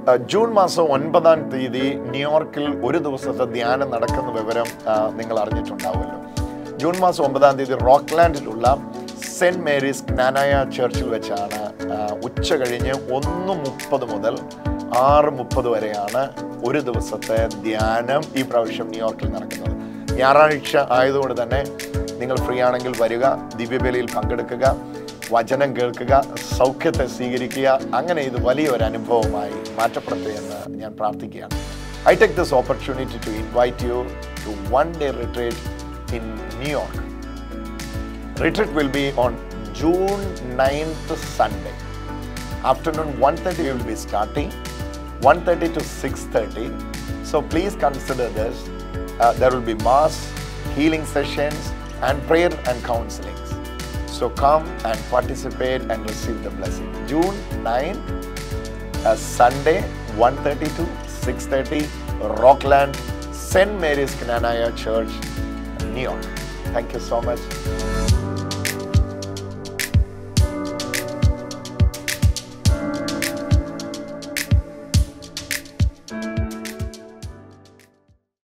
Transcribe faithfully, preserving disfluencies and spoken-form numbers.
June മാസം ഒൻപതാം തീയതി ന്യൂയോർക്കിൽ ഒരു ദിവസത്തെ ധ്യാനം നടക്കുന്ന വിവരം നിങ്ങൾ അറിഞ്ഞിട്ടുണ്ടാവുമല്ലോ. ജൂൺ മാസം ഒമ്പതാം തീയതി റോക്ക്ലാൻഡിലുള്ള സെൻറ്റ് മേരീസ് ക്നാനായ ചർച്ചിൽ വെച്ചാണ് ഉച്ച കഴിഞ്ഞ് ഒന്ന് മുപ്പത് മുതൽ ആറ് മുപ്പത് വരെയാണ് ഒരു ദിവസത്തെ ധ്യാനം ഈ പ്രാവശ്യം ന്യൂയോർക്കിൽ നടക്കുന്നത്. ഞായറാഴ്ച ആയതുകൊണ്ട് തന്നെ നിങ്ങൾ ഫ്രീ ആണെങ്കിൽ വരിക, ദിവ്യബലിയിൽ പങ്കെടുക്കുക, വചനം കേൾക്കുക, സൗഖ്യത്തെ സ്വീകരിക്കുക. അങ്ങനെ ഇത് വലിയൊരു അനുഭവമായി മാറ്റപ്പെടട്ടെ എന്ന് ഞാൻ പ്രാർത്ഥിക്കുകയാണ്. I take this opportunity to invite you to one day retreat in New York. Retreat will be on June ninth, Sunday. Afternoon one thirty we will be starting, one thirty to six thirty. So please consider this. Uh, there will be mass, healing sessions, and prayer and counseling. So come and participate and receive the blessing. June ninth, uh, Sunday, one thirty to six thirty, Rockland, Saint Mary's Cananaya Church, New York. Thank you so much.